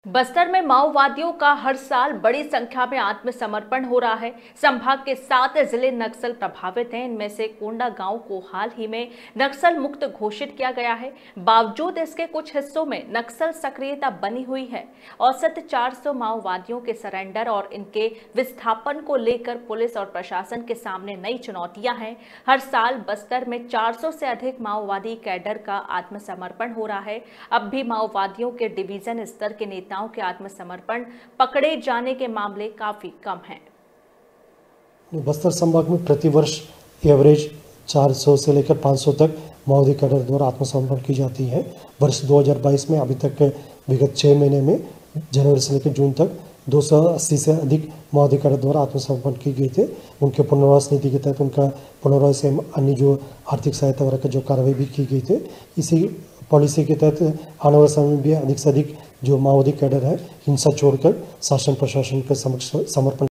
बस्तर में माओवादियों का हर साल बड़ी संख्या में आत्मसमर्पण हो रहा है। संभाग के 7 जिले नक्सल प्रभावित हैं। इनमें से कोंडा गांव को हाल ही में नक्सल मुक्त घोषित किया गया है। बावजूद इसके कुछ हिस्सों में नक्सल सक्रियता बनी हुई है। औसत 400 माओवादियों के सरेंडर और इनके विस्थापन को लेकर पुलिस और प्रशासन के सामने नई चुनौतियां हैं। हर साल बस्तर में 400 से अधिक माओवादी कैडर का आत्मसमर्पण हो रहा है। अब भी माओवादियों के डिवीजन स्तर के नेताओं के आत्मसमर्पण पकड़े जाने के मामले काफी कम हैं। बस्तर संभाग में प्रतिवर्ष एवरेज 400 से लेकर 500 तक माओवादी कैडर द्वारा आत्मसमर्पण की जाती है। वर्ष 2022 में अभी तक विगत 6 महीने में जनवरी से लेकर जून तक 280 से अधिक माओवादी कैडर द्वारा आत्मसमर्पण की गई थे। उनके पुनर्वास नीति के तहत उनका पुनर्वास एवं अन्य जो आर्थिक सहायता वगैरह जो कार्रवाई भी की गई थी। इसी पॉलिसी के तहत आने वाले समय में भी अधिक से अधिक जो माओवादी कैडर है हिंसा छोड़कर शासन प्रशासन के समक्ष समर्पण